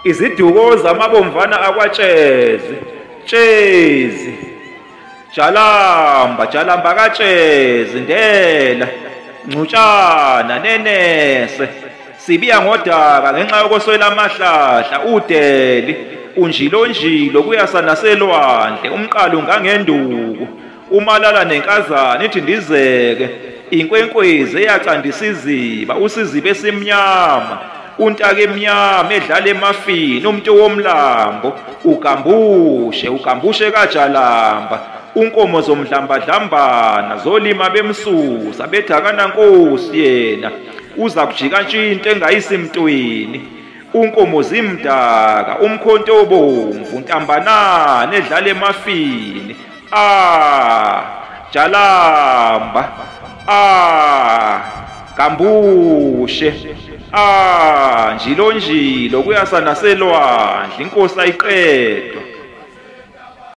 Iziduko zamaBomvana akwaTshezi, Tshezi. Jalamba kaTshezi ndela, Ncutshana nenese. Sibiya ngodaka ngenxa yokuswela amahlahla udeli, unjilonjilo kuyasa naselwandle, umqalo ngangenduku. Umalala nenkazana ithi ndizeke, inkwenkwezi eyacandisa iziba, usiziba esimnyama. Untaka emnyama edlala emafini, umuntu womlambo, ugambushe kaJalamba. Unkomo zomdlambadlambana zolima bemsusa, bedakana nkosi yena, uza kujika ntshinto engayisimntwini. Unkomo zimdaka, umkhonto obomvu, ntambanana edlala emafini. Jalamba, gambushe, njilonjilo kuyasa naselwandle, inkosi ayiqedwa.